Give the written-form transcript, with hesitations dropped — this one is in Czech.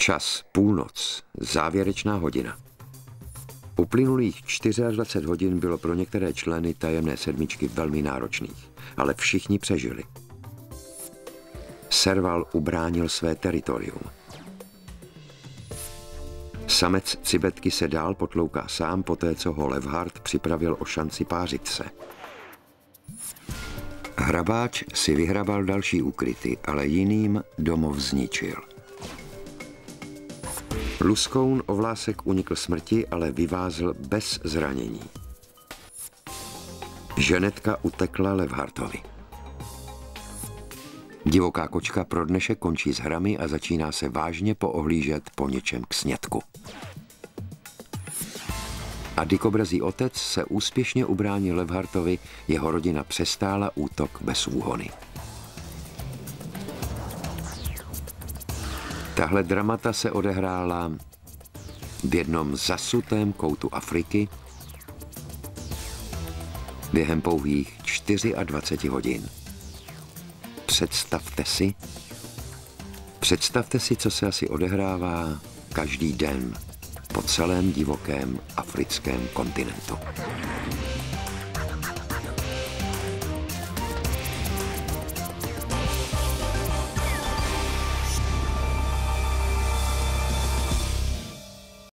Čas, půlnoc, závěrečná hodina. Uplynulých 24 hodin bylo pro některé členy tajemné sedmičky velmi náročných, ale všichni přežili. Serval ubránil své teritorium. Samec cibetky se dál potlouká sám poté, co ho Levhart připravil o šanci pářit se. Hrabáč si vyhrabal další úkryty, ale jiným domov zničil. Luskoun Ovlásek unikl smrti, ale vyvázl bez zranění. Ženetka utekla Levhartovi. Divoká kočka pro dnešek končí s hrami a začíná se vážně poohlížet po něčem k snědku. A dikobrazí otec se úspěšně ubránil Levhartovi, jeho rodina přestála útok bez úhony. Tahle dramata se odehrála v jednom zasutém koutu Afriky během pouhých 24 hodin. Představte si, co se asi odehrává každý den po celém divokém africkém kontinentu.